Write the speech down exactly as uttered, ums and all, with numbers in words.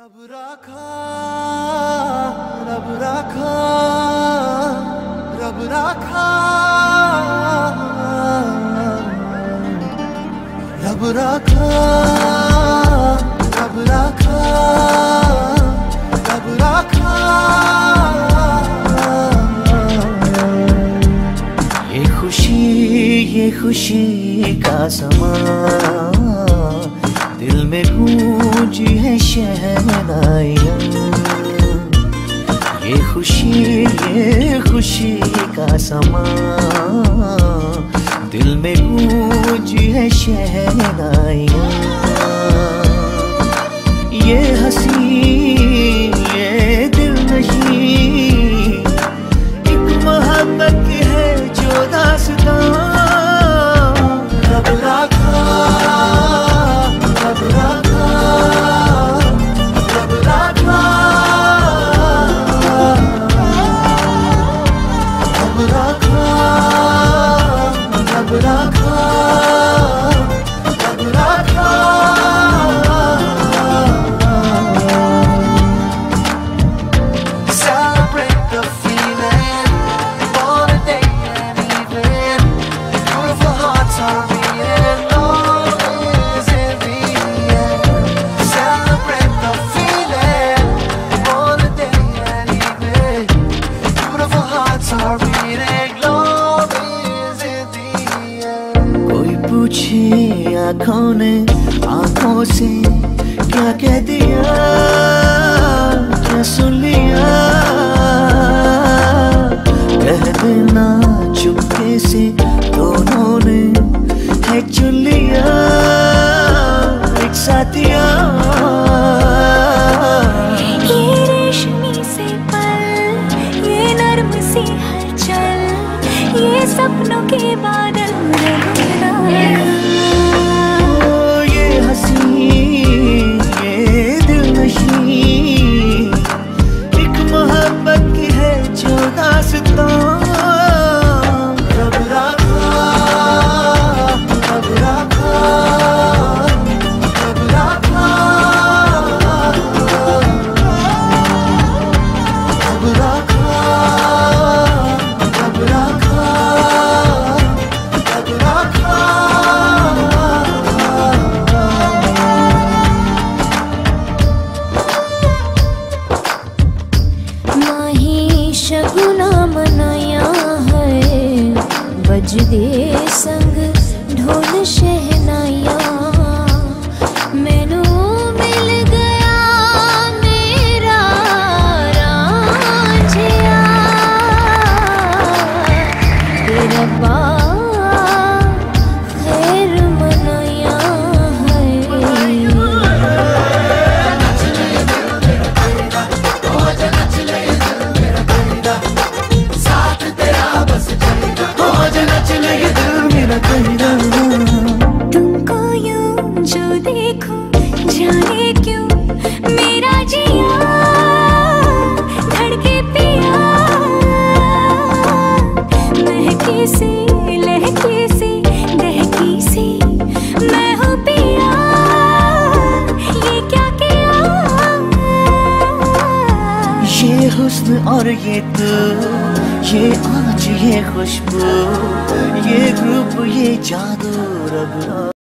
रब राखा रब राखा रब राखा रब राखा रब राखा रब राखा। ये खुशी ये खुशी का समा दिल में गूंजी है शहनाइयाँ। ये खुशी ये खुशी का समा दिल में गूंजी है शहनाइयाँ। ये हंसी ये दिल नहीं एक मोहब्बत है जो दास्तां। रब राखा रब राखा रब राखा रब राखा रब राखा रब राखा। Celebrate the feeling for the day and evening. Beautiful hearts are beating. Love is in the air. Celebrate the feeling for the day and evening. Beautiful hearts are beating. Love is in the air. कोई पूछे आँखों ने आँखों से क्या कह दिया क्या सुन लिया। कह देना चुपके से दोनों ने है चुन लिया एक साथिया। ये रेशमी से पल ये नर्म सी हलचल ये सपनों के बादल ये हंसी ये दिल नहीं एक मोहब्बत की है जो दास्तां। रब राखा रब राखा रब राखा रब राखा रब राखा रब राखा। माही शगुना मनाया है बज दे संग ढोल शहनाइया। मैनू मिल गया मेरा रांझिया तेरा बा खैर मनाया है। तुमको यूं जो देखूं जाने क्यों मेरा जिया धड़के पिया। महकी सी लहकी सी दहकी सी मैं हूँ पिया ये क्या किया। ये हुस्न और ये तू ये आज ये खुशबू ये ग्रुप ये जादू रब